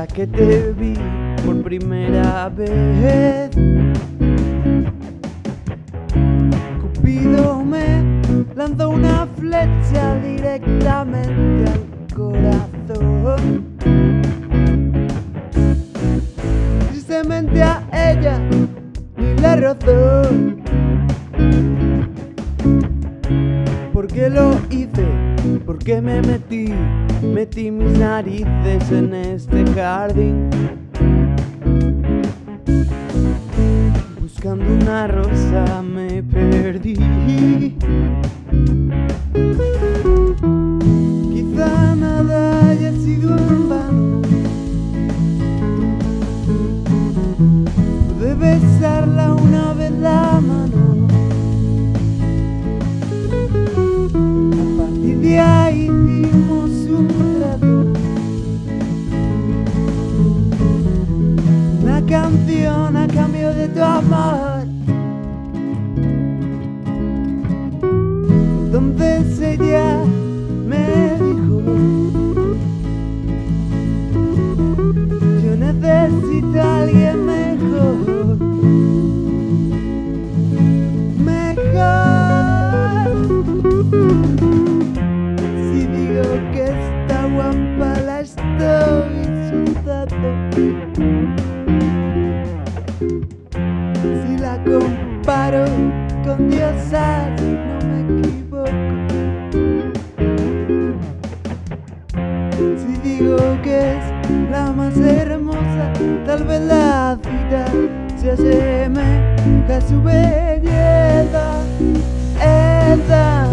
día que te vi por primera vez, Cupido me lanzó una flecha directamente al corazón. Tristemente a ella ni la rozó. ¿Por qué lo hice? ¿Por qué me metí mis narices en este jardín? Buscando una rosa me perdí. Quizá nada haya sido en vano. Pude besarla una vez la mano. A partir de ahí hicimos un trato, una canción a cambio de tu amor. Entonces ella me dijo: yo necesito a alguien mejor, mejor. Si digo que está guapa la estoy insultando. Si la comparo con diosas no me equivoco. Si digo que es la más hermosa, tal vez la cita se asemeja a su belleza. Ella.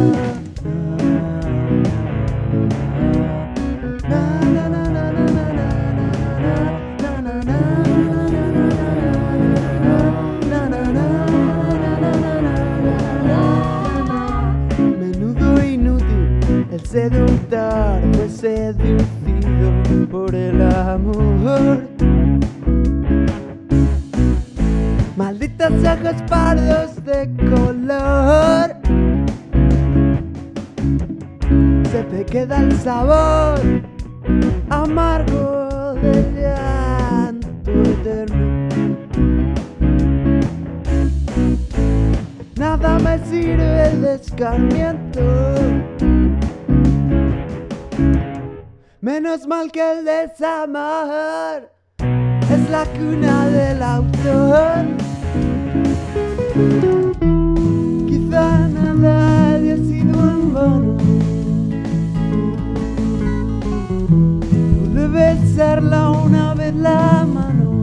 Menudo inútil, el seductor fue seducido por el amor. Malditos ojos pardos de color, se te queda el sabor amargo del llanto eterno. Nada me sirve de escarmiento, menos mal que el desamor es la cuna del autor. Quizá nada haya sido en vano. Pude besarla una vez la mano.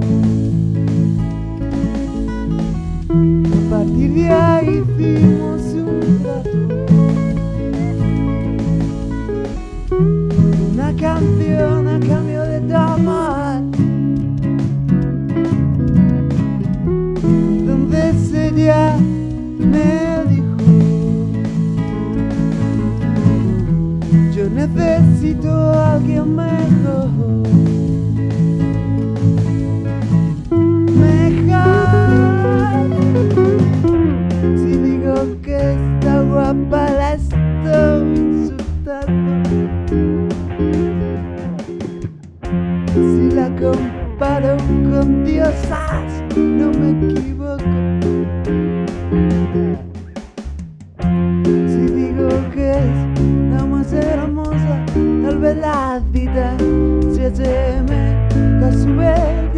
A partir de ahí hicimos un trato, una canción a cambio de tu amor. Entonces ella me dijo: yo necesito a alguien mejor, mejor. Si digo que está guapa la estoy insultando. Si la comparo con diosas no me equivoco. Si digo que es la más hermosa, tal vez la cita se asemeja a su belleza.